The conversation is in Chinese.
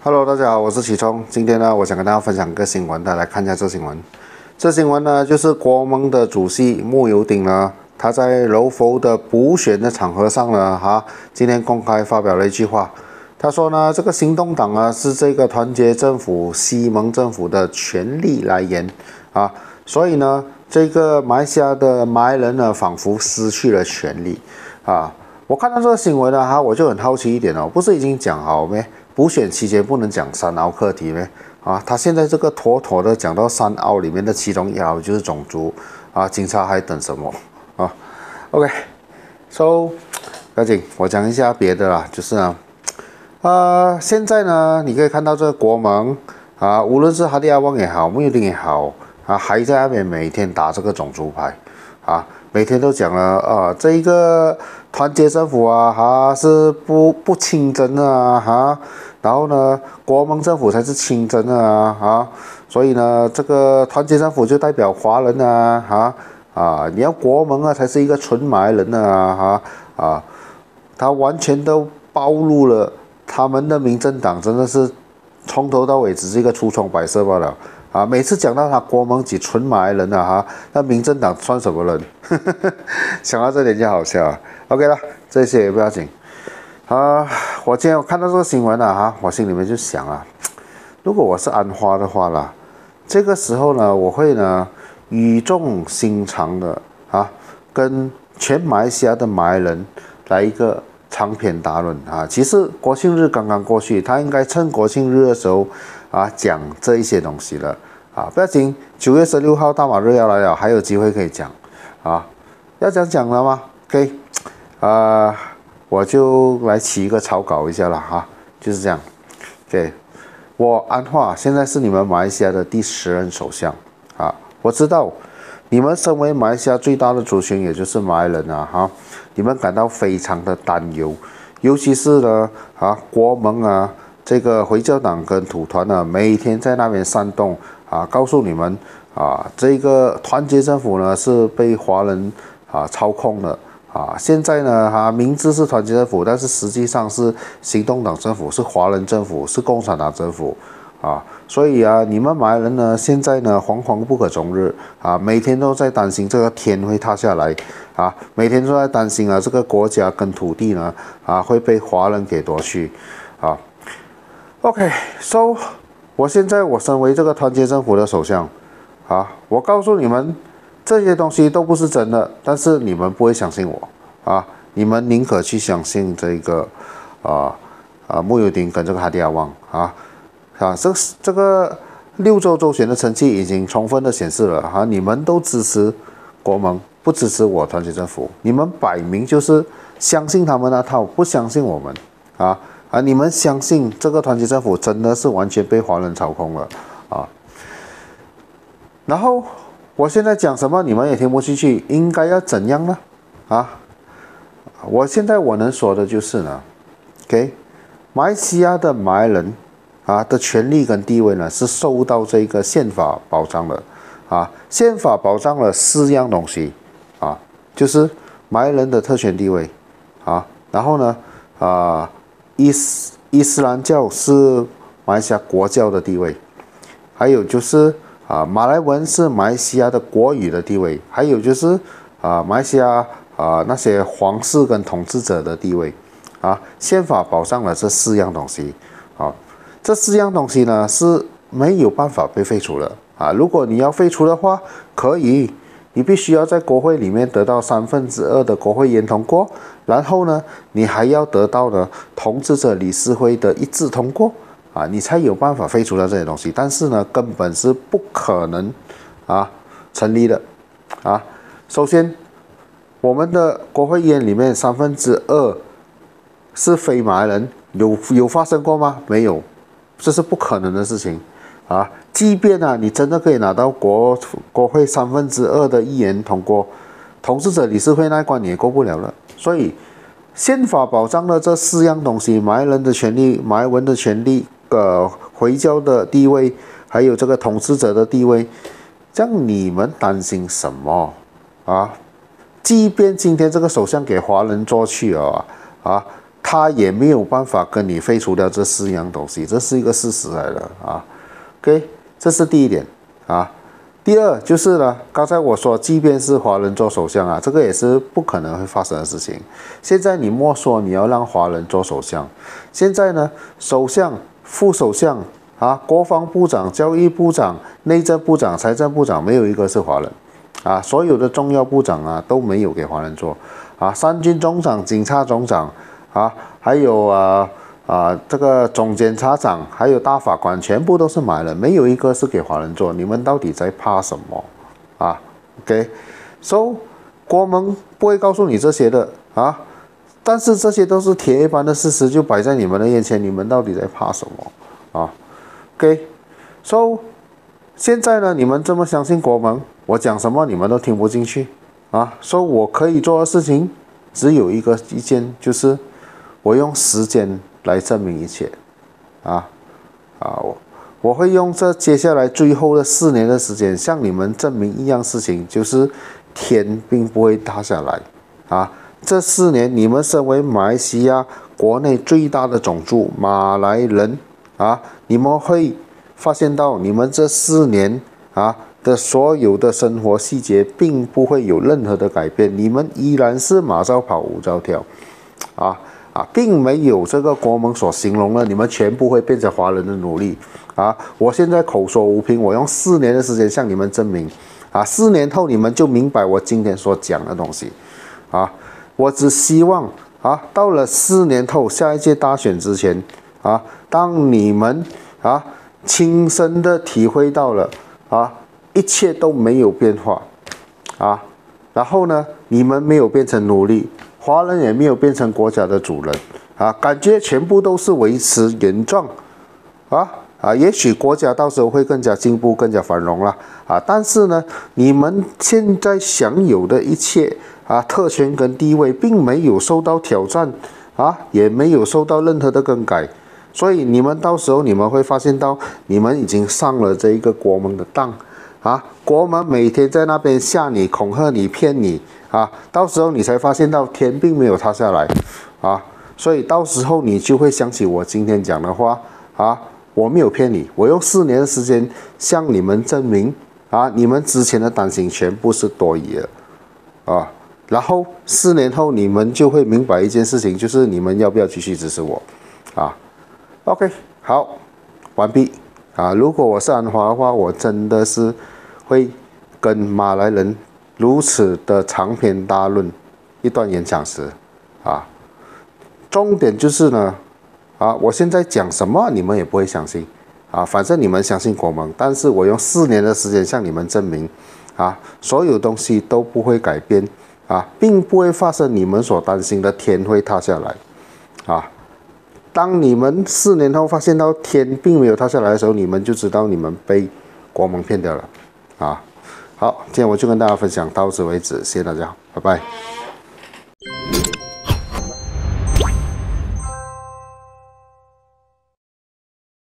Hello，大家好，我是启聪。今天呢，我想跟大家分享一个新闻，大家来看一下这新闻。这新闻呢，就是国盟的主席慕尤丁呢，他在柔佛的补选的场合上呢，今天公开发表了一句话。他说呢，这个行动党啊，是这个团结政府、西蒙政府的权力来源啊，所以呢，这个马来西亚的马来人呢，仿佛失去了权利啊。我看到这个新闻呢，我就很好奇一点哦，不是已经讲好没？补选期间不能讲三凹课题咩？他现在这个妥妥的讲到三凹里面的其中一凹就是种族啊，警察还等什么啊 ？OK，so 不要紧，我讲一下别的啦，就是呢，现在呢，你可以看到这个国盟啊，无论是哈迪亚旺也好，慕尤丁也好还在那边每天打这个种族牌每天都讲了这一个团结政府是不清真的然后呢，国盟政府才是清真的所以呢，这个团结政府就代表华人你要国盟才是一个纯马来人他完全都暴露了他们的民政党真的是从头到尾只是一个初衷摆设罢了。每次讲到他国盟及纯马来人那民政党算什么人？想到这点就好笑OK 了，这些也不要紧我今天看到这个新闻我心里面就想如果我是安华的话啦，这个时候呢，我会呢语重心长的跟全马来西亚的马来人来一个长篇大论其实国庆日刚刚过去，他应该趁国庆日的时候讲这一些东西了不要紧，9月16号大马日要来了，还有机会可以讲要讲了吗 ？OK 我就来起一个草稿一下了就是这样。OK， 我安华现在是你们马来西亚的第10任首相我知道你们身为马来西亚最大的族群，也就是马来人你们感到非常的担忧，尤其是呢国盟这个回教党跟土团呢，每天在那边煽动告诉你们这个团结政府呢是被华人操控的现在呢明知是团结政府，但是实际上是行动党政府，是华人政府，是共产党政府所以你们马来人呢现在呢惶惶不可终日每天都在担心这个天会塌下来每天都在担心这个国家跟土地呢会被华人给夺去OK，so 我现在身为这个团结政府的首相我告诉你们这些东西都不是真的，但是你们不会相信我你们宁可去相信这个慕尤丁跟这个哈迪亚旺这个6州州选的成绩已经充分的显示了你们都支持国盟，不支持我团结政府，你们摆明就是相信他们那套，不相信我们你们相信这个团结政府真的是完全被华人操控了然后我现在讲什么你们也听不进去，应该要怎样呢我现在能说的就是呢 OK， 马来西亚的马来人的权利跟地位呢是受到这个宪法保障的宪法保障了4样东西就是马来人的特权地位然后呢伊斯兰教是马来西亚国教的地位，还有就是马来文是马来西亚的国语的地位，还有就是马来西亚那些皇室跟统治者的地位宪法保障了这4样东西这4样东西呢是没有办法被废除的如果你要废除的话，可以，你必须要在国会里面得到2/3的国会议员通过，然后呢，你还要得到呢统治者理事会的一致通过你才有办法废除掉这些东西。但是呢，根本是不可能成立的首先，我们的国会议员里面2/3是非马来人，有发生过吗？没有，这是不可能的事情即便你真的可以拿到国会2/3的议员通过，统治者理事会那一关你也过不了了。所以宪法保障了这4样东西：马来人的权利、马来文的权利、回教的地位，还有这个统治者的地位。这样你们担心什么即便今天这个首相给华人做去他也没有办法跟你废除掉这4样东西，这是一个事实来的啊。OK， 这是第一点啊。第二就是呢，刚才我说，即便是华人做首相啊，这个也是不可能会发生的事情。现在你莫说你要让华人做首相，现在呢，首相、副首相啊，国防部长、教育部长、内政部长、财政部长，没有一个是华人啊。所有的重要部长啊都没有给华人做啊。三军总长、警察总长啊，还有这个总检察长还有大法官全部都是马来人，没有一个是给华人做。你们到底在怕什么啊 ？OK，so 国盟不会告诉你这些的啊，但是这些都是铁一般的事实，就摆在你们的眼前，你们到底在怕什么啊 ？OK，so 现在呢，你们这么相信国盟，我讲什么你们都听不进去啊。所以我可以做的事情只有一件，就是我用时间来证明一切，我会用这接下来最后的4年的时间，向你们证明一样事情，就是天并不会塌下来啊！这4年，你们身为马来西亚国内最大的种族马来人啊，你们会发现到，你们这4年的所有的生活细节，并不会有任何的改变，你们依然是马照跑，舞照跳，并没有这个国盟所形容的，你们全部会变成华人的奴隶啊！我现在口说无凭，我用4年的时间向你们证明4年后你们就明白我今天所讲的东西我只希望到了4年后下一届大选之前当你们亲身的体会到了一切都没有变化然后呢，你们没有变成奴隶。华人也没有变成国家的主人感觉全部都是维持原状也许国家到时候会更加进步、更加繁荣了但是呢，你们现在享有的一切特权跟地位，并没有受到挑战也没有受到任何的更改，所以你们到时候你们会发现到，你们已经上了这一个国盟的当国盟每天在那边吓你、恐吓你、骗你到时候你才发现到天并没有塌下来所以到时候你就会想起我今天讲的话我没有骗你，我用4年的时间向你们证明你们之前的担心全部是多余的然后4年后你们就会明白一件事情，就是你们要不要继续支持我OK， 好，完毕如果我是安华的话，我真的是会跟马来人如此的长篇大论一段演讲时重点就是呢我现在讲什么你们也不会相信反正你们相信国盟，但是我用4年的时间向你们证明所有东西都不会改变并不会发生你们所担心的天会塌下来当你们4年后发现到天并没有塌下来的时候，你们就知道你们被国盟骗掉了好，今天我就跟大家分享到此为止，谢谢大家，拜拜。